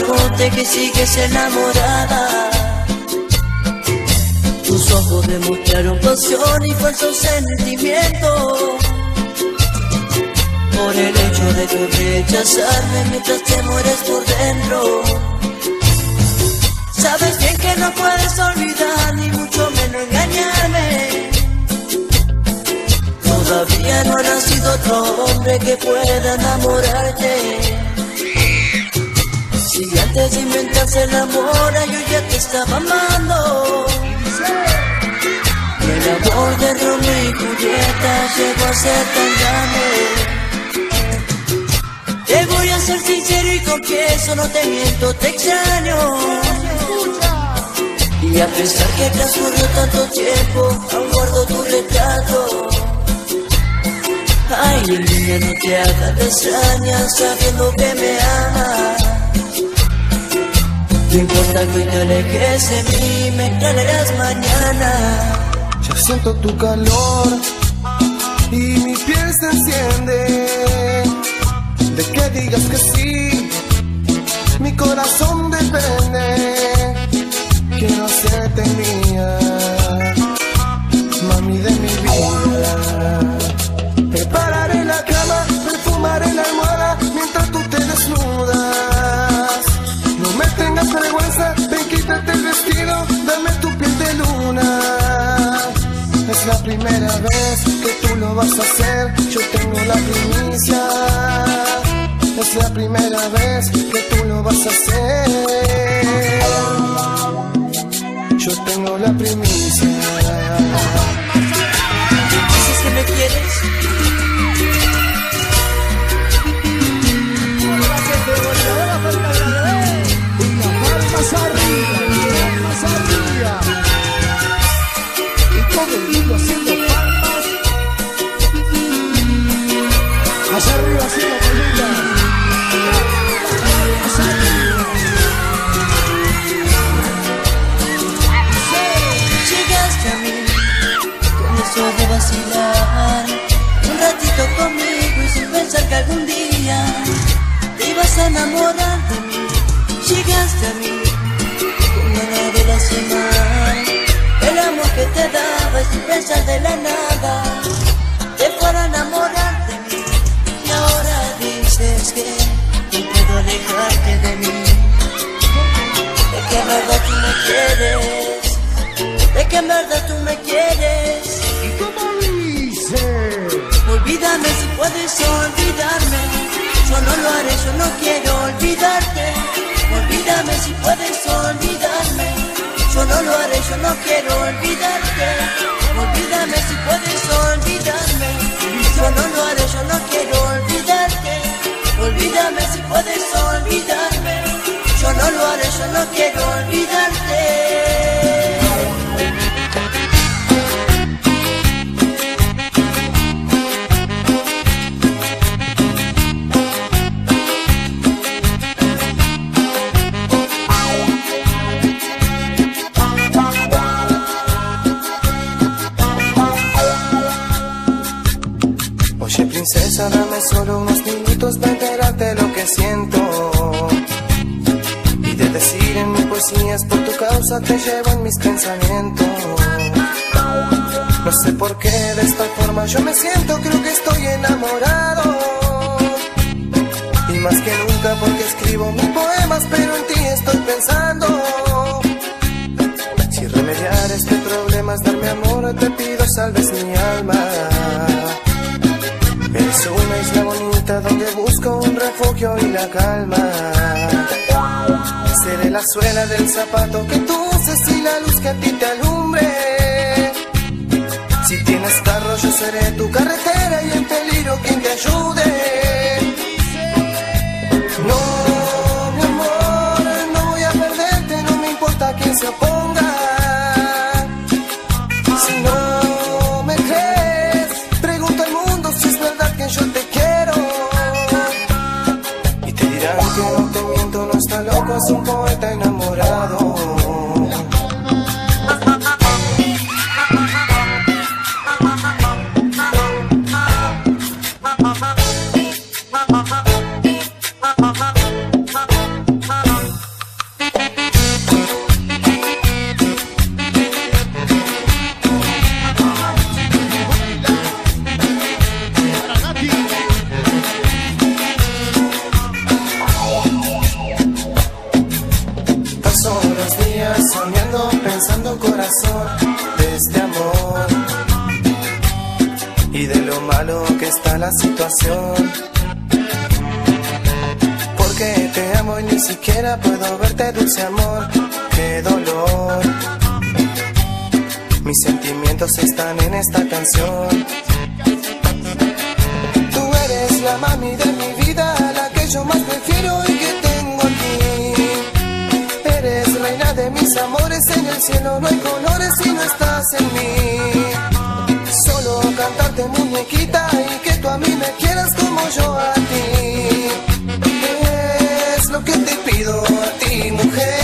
noté que sigues enamorada. Tus ojos demostraron pasión y falso sentimiento. Por el hecho de tu rechazarme mientras te mueres por dentro. Sabes bien que no puedes olvidar, ni mucho menos engañarme. Todavía no ha nacido otro hombre que pueda enamorarte. Si antes de inventarse el amor yo ya te estaba amando. Y el amor de Romeo y Julieta llegó a ser tan grande. Te voy a ser sincero y confieso, no te miento, te extraño. Y a pesar que transcurrió tanto tiempo, aún guardo tu retrato. Ay, niña, no te hagas de extraña sabiendo que me amas. No importa que te alejes de mí, me extrañarás mañana. Ya siento tu calor y mi piel se enciende. De que digas que sí, mi corazón depende. Quiero hacerte mía, mami de mi vida. Prepararé la cama, perfumaré la almohada mientras tú te desnudas. No me tengas vergüenza, ven, quítate el vestido, dame tu piel de luna. Es la primera vez que tú lo vas a hacer, yo tengo la primicia. Es la primera vez que tú lo vas a hacer. Yo tengo la primicia. ¿Dices que me quieres? Más arriba. Y todo el mundo haciendo palmas. Más arriba haciendo palmitas. Más arriba. Llegaste a mí con eso de vacilar un ratito conmigo y sin pensar que algún día te ibas a enamorar de mí. Llegaste a mí con ganas de lastimar el amor que te daba y sin pensar de la nada te fuera a enamorar de mí. Y ahora dices que no puedo alejarte de mí, de que en verdad tú me quieres, de que en verdad tú me quieres. ¿Y cómo dice? Olvídame si puedes olvidarme, yo no lo haré, yo no quiero olvidarte. Olvídame si puedes olvidarme, yo no lo haré, yo no quiero olvidarte. Olvídame si puedes olvidarme, yo no lo haré, yo no quiero olvidarte. Olvídame si puedes olvidarme, yo no lo haré, yo no quiero olvidarte. Oye, princesa, dame solo unos minutos de enterarte lo que siento y de decir en mis poesías por tu causa te llevo en mis pensamientos. No sé por qué de esta forma yo me siento, creo que estoy enamorado. Y más que nunca porque escribo mis poemas, pero en ti estoy pensando. Si remediar este problema es darme amor, te pido salves mi alma. Eres una isla bonita donde busco un refugio y la calma. Seré la suela del zapato que tú uses y la luz que a ti te alumbre. Si tienes carro yo seré tu carretera y en peligro quien te ayude. No, mi amor, no voy a perderte, no me importa quién se oponga. Si no me crees, pregunta al mundo si es verdad que yo te quiero. Y te dirán que no te miento, no está loco, es un poeta enamorado. la situación. Porque te amo y ni siquiera puedo verte, dulce amor. Qué dolor. Mis sentimientos están en esta canción. Tú eres la mami de mi vida, la que yo más prefiero y que tengo aquí. Eres reina de mis amores, en el cielo no hay colores si no estás en mí. Solo cantarte muñequita y que tú a mí me quieras como yo a ti. Es lo que te pido a ti, mujer.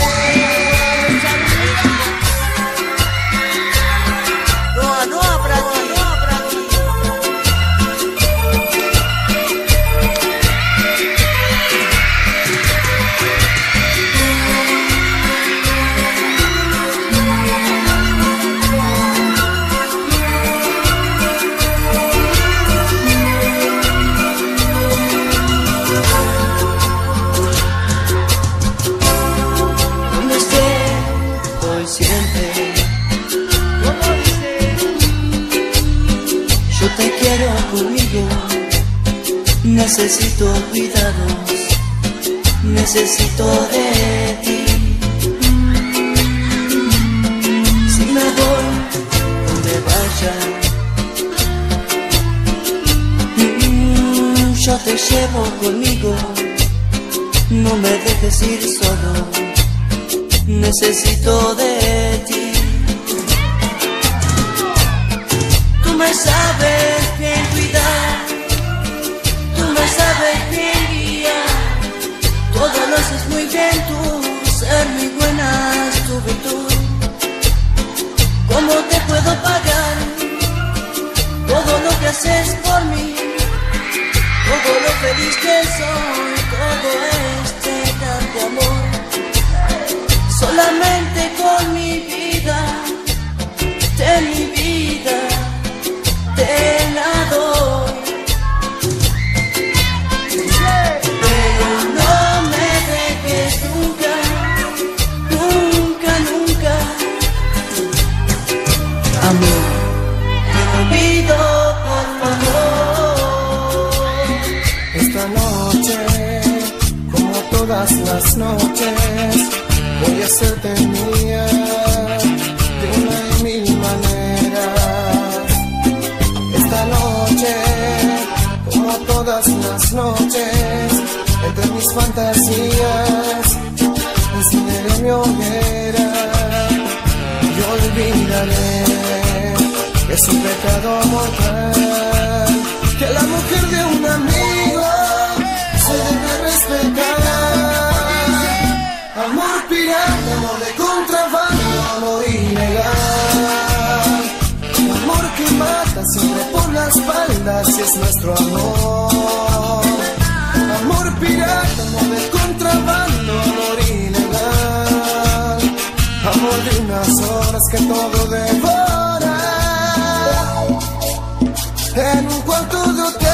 Necesito cuidados, necesito de ti. Si me voy donde vaya, yo te llevo conmigo. No me dejes ir solo, necesito de ti. Tú me sabes bien cuidar, sabes bien guiar, todo lo haces muy bien tú, ser muy buena es tu virtud. ¿Cómo te puedo pagar todo lo que haces por mí? Todo lo feliz que soy, todo este grande amor. Solamente con mi vida, de mi vida, te la doy. Todas las noches voy a hacerte mía de una y mil maneras. Esta noche, como todas las noches, entre mis fantasías encenderé mi hoguera y olvidaré que es un pecado mortal, que la mujer de un amigo se debe respetar. Amor pirata, amor de contrabando, amor ilegal. Amor que mata siempre por la espalda, si es nuestro amor. Amor pirata, amor de contrabando, amor ilegal. Amor de unas horas que todo devora en un cuarto de hotel.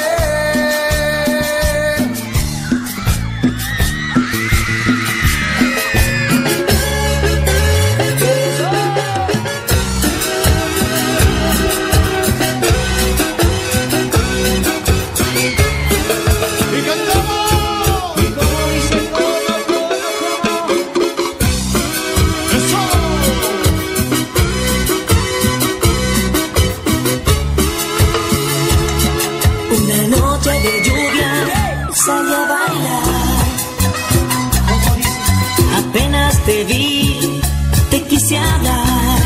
Te vi, te quise hablar.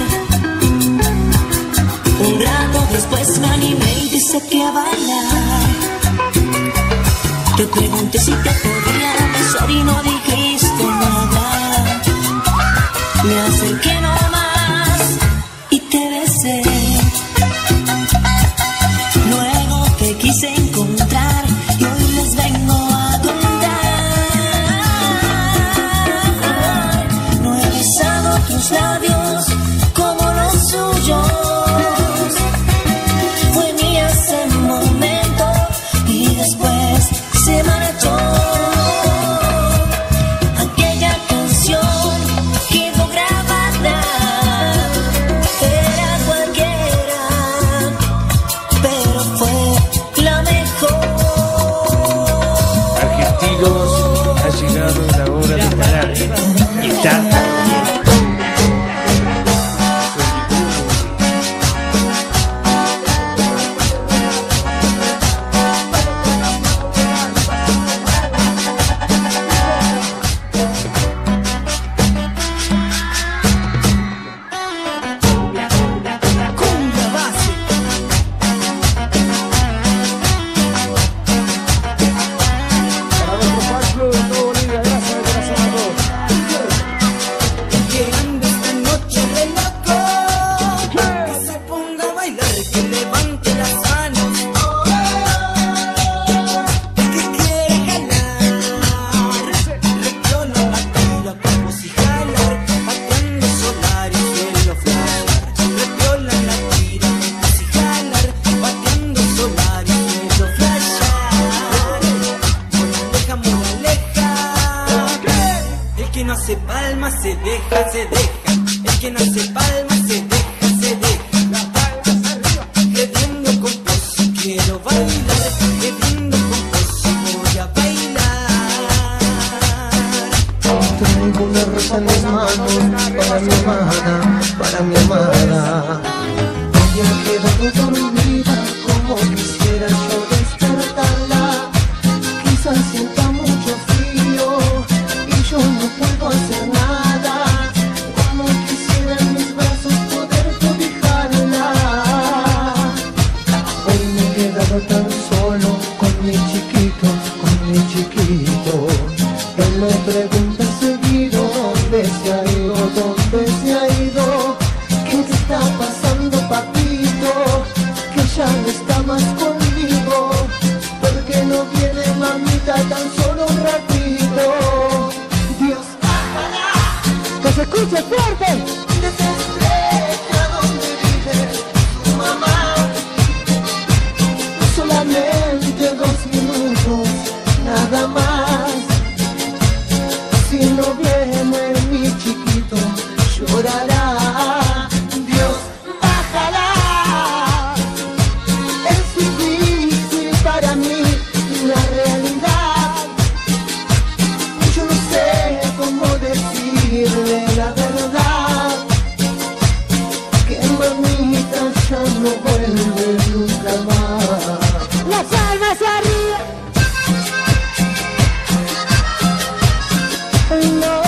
Un rato después me animé y te saqué a bailar. Te pregunté si te podía besar y no dijiste nada. Me acerqué nomás y te besé. Luego te quise encontrar y hoy les vengo a contar. Tus labios como los suyos. Fue mía ese momento y después se marchó. llegado la hora de parar y estar bien. Se deja, el que no hace palmas se deja, bebiendo con vos, quiero bailar, bebiendo con vos, voy a bailar. Traigo una rosa en mis manos para mi amada, para mi amada. Ella ha quedado dormida como quisiera yo despertarla. Quizás sienta mucho frío y yo no puedo hacer nada. Tan solo con mi chiquito, él me pregunta seguido dónde se ha ido, qué te está pasando, papito, que ya no está más conmigo, porque no viene, mamita, tan solo un ratito. Dios, que se escuche fuerte. Solamente 2 minutos, nada más. Si no viene mi chiquito, llorará. Dios, bájala. Es difícil para mí la realidad. Yo no sé cómo decirle la verdad, que mamita ya no vuelve nunca más. Las palmas arriba. No.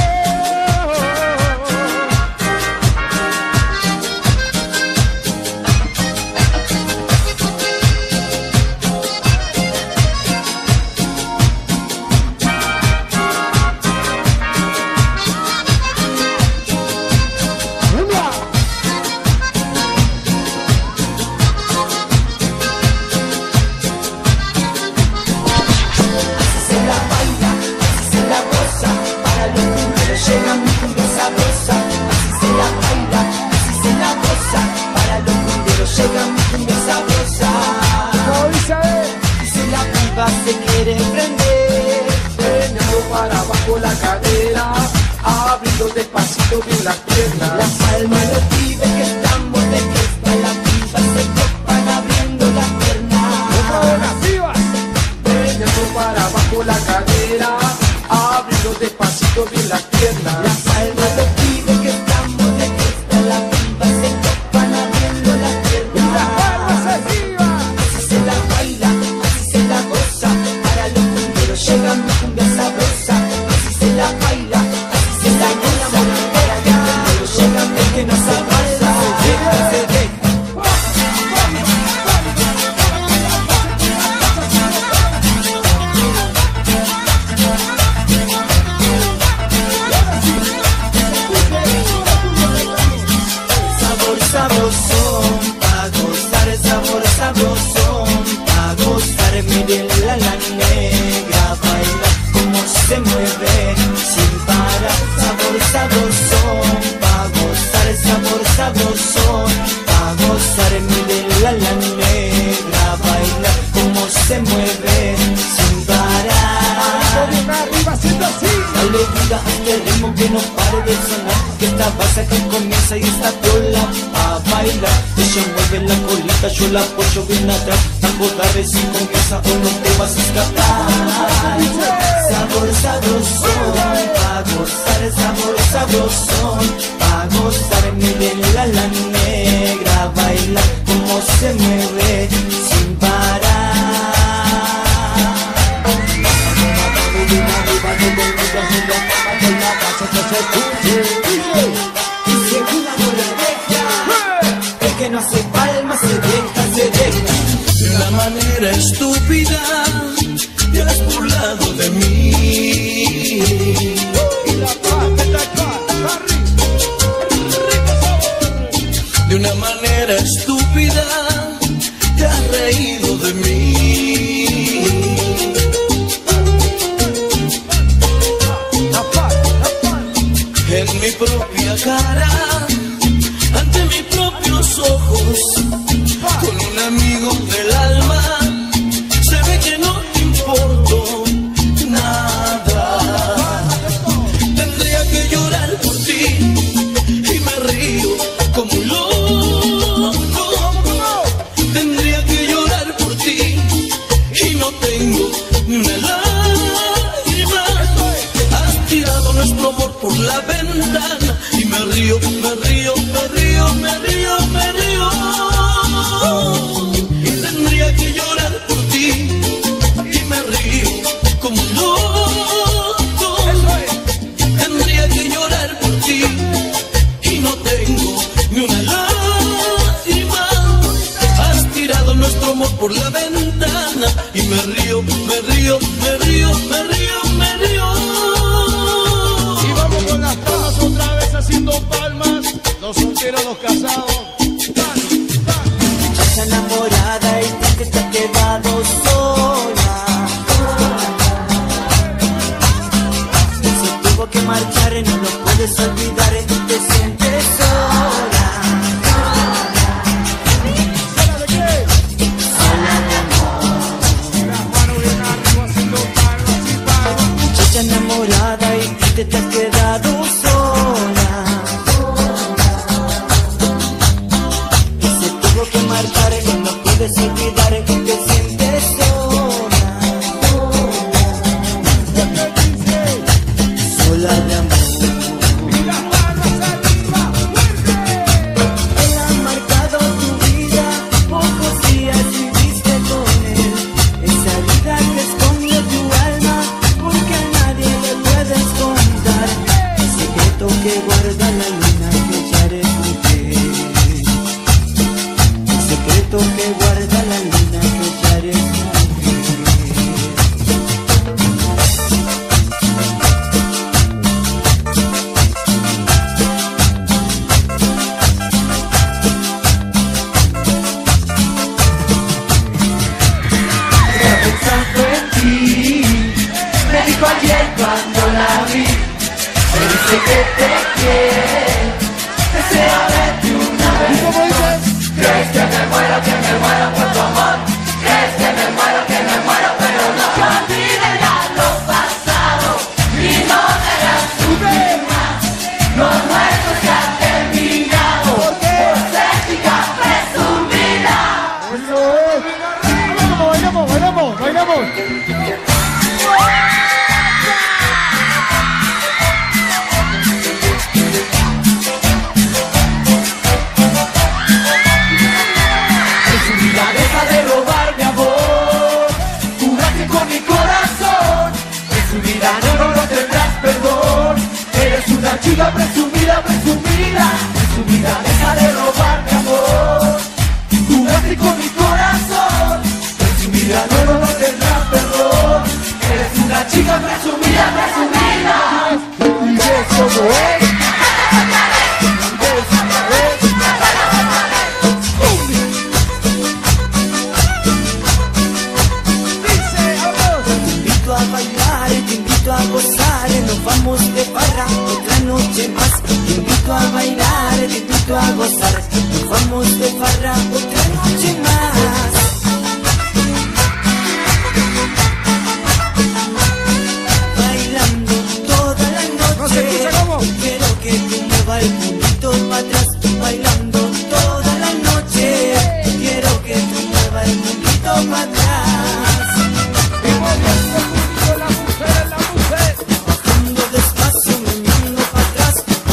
Se quiere prender, Frenando para abajo la cadera, abriendo despacito bien las piernas. la palma lo pide que estamos de fiesta, la piba se topan abriendo las piernas. Las pibas, frenando para abajo la cadera, abriendo despacito bien las piernas. La palma lo pide que estamos de fiesta, la piba se topan abriendo las piernas. Las palmas arriba. Así se la baila, así se la goza, para los cumberos llega mi cumbia sabrosa. Así se la baila, así se la goza, para los cumberos llega mi que nos abraza. Se deja. Sabor sabrosón, pa' gozar, sabor sabrosón, pa' gozar. Miren la negra, baila como se mueve sin parar. Sabor sabrosón, pa' gozar, sabor sabrosón, pa' gozar. Miren la negra, baila como se mueve sin parar. Arriba haciendo así. Alegría este ritmo que no pare de sonar, que esta base que comienza y esta viola a bailar. Ella mueve la colita, yo la apoyo bien atrás. Tampoco sabes si comienza o no te vas a escapar. Sabor sabroso, llevados son pa' gozar. Miren la negra baila como se mueve sin parar. Y según la moraleja, el que no hace palmas se deja. De una manera estúpida te has burlado de mí. De una manera estúpida te has reído de mí. En mi propia cara, ante mis propios ojos, con un amigo del alma, se ve que no te importo nada. Tendría que llorar por ti y me río como un loco. Tendría que llorar por ti y no tengo ni una lágrima. Has tirado nuestro amor por la ventana y me río, me río, me río, me río, me río. Y tendría que llorar por ti y me río como un loco. Tendría que llorar por ti y no tengo ni una lágrima. Has tirado nuestro amor por la ventana y me río, me río, me río, me río, me río. Y vamos con las palmas otra vez haciendo palmas. Los solteros, los casados. Estás enamorada y te has quedado sola. Se tuvo que marchar y no lo puedes olvidar. Te sientes sola. ¿Sola de qué? Sola de amor. Las manos bien arriba haciendo palmas y palmas. Muchacha enamorada y te has quedado sola. Y se tuvo que marchar y no puedes olvidar que te sientes sola. Sola de amor. Y las palmas arriba, fuerte. Él ha marcado tu vida, pocos días viviste con él. Esa vida que esconde tu alma, porque a nadie le puedes contar. El secreto que guarda la luna que echaré con él. El secreto que guarda la luna que echaré con él. Pensando en ti, me dijo ayer cuando la vi, me dice que te quiere, desea verte una vez. ¿Y cómo dices? Crees que me muero por tu amor, crees que me muero, pero no te olvides ya lo pasado y no verás sufrir más. Lo nuestro se ha terminado por ser chica presumida. Eso es. Bailamos, bailamos, bailamos. Presumida, deja de robar mi amor, jugaste con mi corazón. Presumida, no tendrás perdón. Eres una chica presumida, presumida. Presumida, deja de robar mi amor, jugaste con mi corazón. Presumida, no tendrás perdón. Eres una chica presumida, presumida. Y eso no es. Te invito a bailar, te invito a gozar, nos vamos de farra otra noche más. Te invito a bailar, te invito a gozar, nos vamos de farra otra noche más. Bailando toda la noche. ¿No se escucha cómo? Quiero que tú muevas el culito para atrás. Bailando toda la noche. Quiero que tú muevas el culito para atrás. Bajando despacio, meneando para atrás.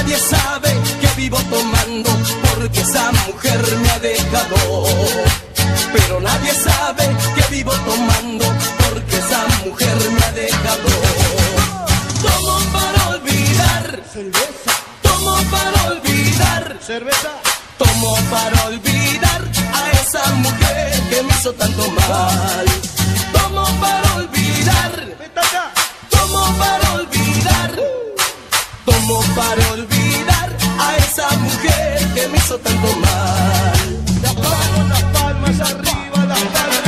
nadie sabe que vivo tomando porque esa mujer me ha dejado. Pero nadie sabe que vivo tomando porque esa mujer me ha dejado. Tomo para olvidar, cerveza, tomo para olvidar, cerveza, tomo para olvidar a esa mujer que me hizo tanto mal. Tomo para olvidar, vete acá. tomo para olvidar, tomo para olvidar a esa mujer que me hizo tanto mal. Las palmas arriba, las palmas.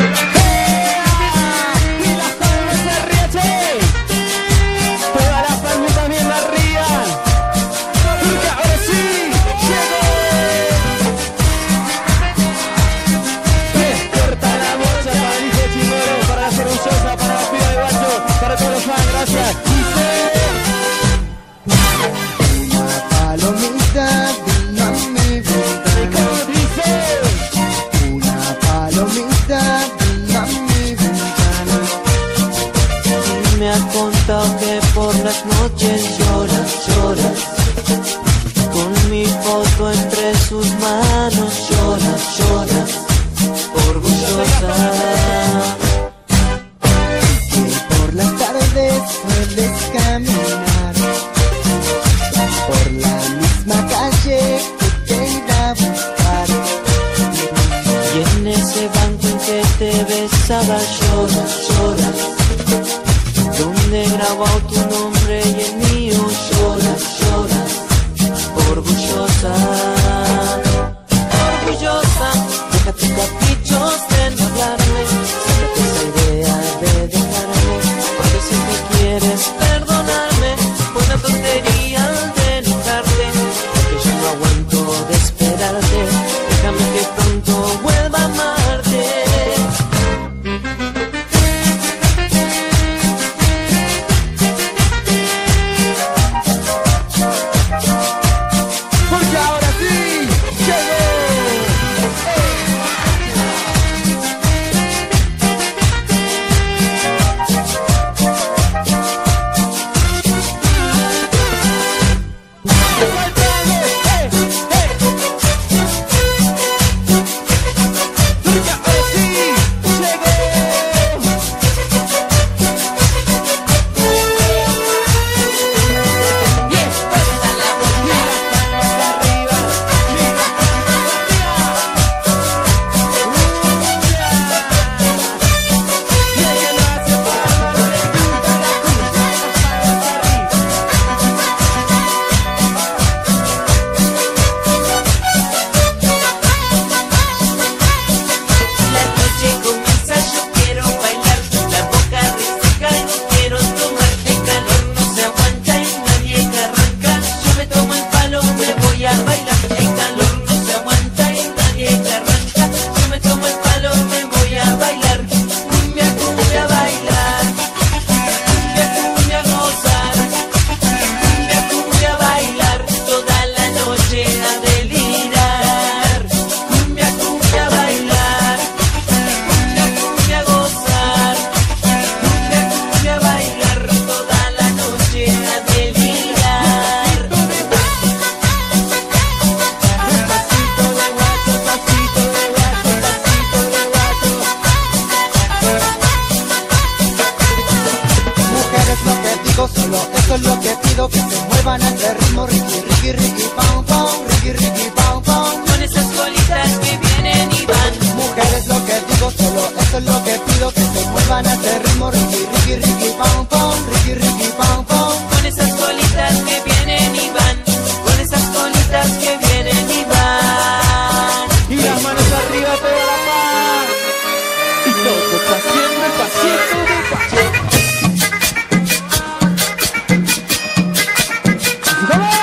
Y las palmas arriba, che. Todas las palmas también arriba. Porque ahora sí, llegó. Despierta la mocha para el hijo chimero, para la orgullosa, para la piba de guacho, para todos los fans, gracias. Una palomita vino a mi ventana. Una palomita vino a mi ventana. Y me ha contado que por las noches lloras, lloras. Con mi foto entre sus manos lloras, lloras. Orgullosa. Que por las tardes sueles caminar por la misma calle que te iba a buscar. Y en ese banco en que te besaba lloras, lloras. Donde he grabado tu nombre y el mío lloras, lloras. Orgullosa, orgullosa. Deja tus caprichos de no hablarme. Sácate esa idea de dejarme. Porque siempre quieres perdonarme por la tontería de enojarte. Porque yo no aguanto de esperarte. Déjame que pronto vuelva a amarte. Porque ahora sí, llegó. La noche comienza, yo quiero bailar. La boca reseca y no quiero tomar. El calor no se aguanta y nadie que arranca. Yo me tomo el palo, me voy a bailar. El calor no se aguanta y nadie que arranca. Yo me tomo el palo, me voy a bailar. Cumbia, cumbia, bailar. Cumbia, cumbia, gozar. Cumbia, cumbia, bailar. Toda la noche a delirar. Cumbia, cumbia, bailar. Cumbia, cumbia, gozar. Cumbia, cumbia, bailar. Toda la noche a delirar. Pasito de guacho, pasito de guacho, pasito de guacho. Mujeres, lo que digo, solo eso es lo que pido, que se muevan a este ritmo, Ricky, Ricky, Ricky, pam, pam, Ricky, Ricky, pam, pam. Con esas colitas que vienen y van. Mujeres, lo que digo, solo eso es lo que pido, que se muevan a este ritmo, Ricky, Ricky, Ricky, pam, pam, Ricky, Ricky, pam, pam. Con esas colitas que vienen y van. Con esas colitas que vienen y van. Y las manos arriba, toda la paz. Y todo haciendo el pasito de guacho. ¡Vamos!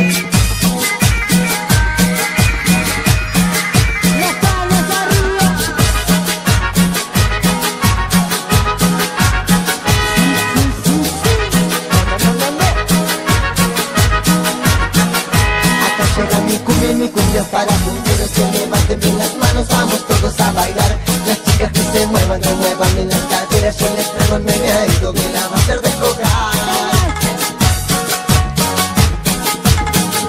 Las palmas arriba. Acá llega mi cumbia para mujeres que levanten bien las manos, vamos todos a bailar. Las chicas que se muevan bien las caderas, yo les traigo el meneadito que la va a hacer descojar.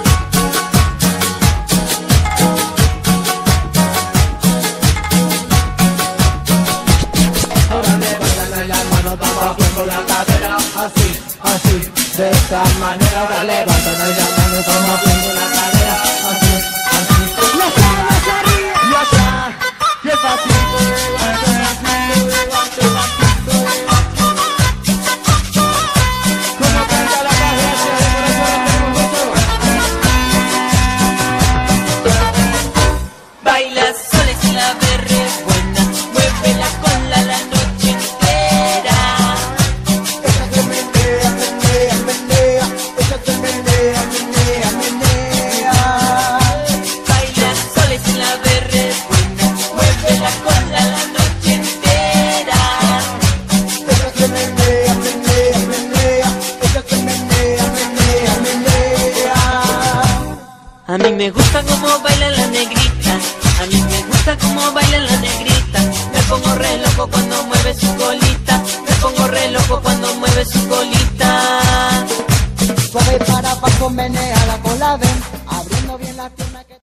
levantando y llamando, como moviendo la cadera, así, así. Las palmas arriba. Y allá, y el pasito de guante, pasito de guante, pasito de guante. Como canta la cabeza de corazón con nosotros. Baila sola y la berre buena, mueve la cola la noche entera. Esa que menea, menea, menea, esa que menea, menea, menea. Baila sola y la berre buena, mueve la cola la noche entera. Esa que menea, menea, menea, esa que menea, menea, menea. A mí me gusta cómo baila la negrita, a mí me gusta cómo baila la negrita. Me pongo re loco cuando mueve su colita, me pongo re loco cuando mueve su colita. Suave para abajo, menea.